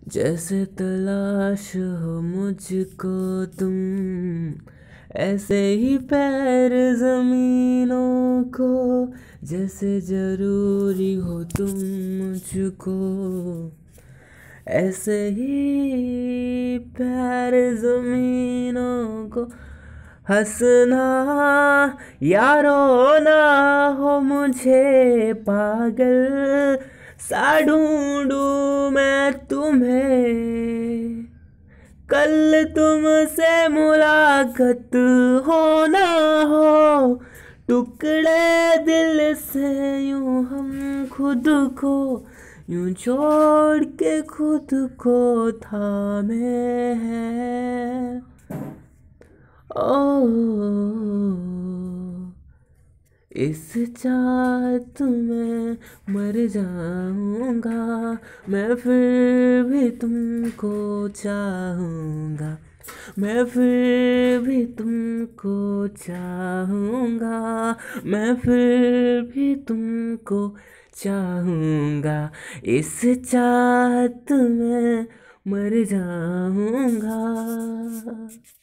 जैसे तलाश हो मुझको तुम, ऐसे ही पैर जमीनों को, जैसे जरूरी हो तुम मुझको, ऐसे ही पैर जमीनों को। हंसना या रोना हो मुझे पागल सा ढूंढूं मैं तुम्हें, कल तुमसे मुलाकात हो ना हो, टुकड़े दिल से यूं हम खुद को, यूं छोड़ के खुद को थामे हैं। ओ इस चाहत में मर जाऊंगा, मैं फिर भी तुमको चाहूंगा, मैं फिर भी तुमको चाहूंगा, मैं फिर भी तुमको चाहूंगा, इस चाहत में मर जाऊंगा।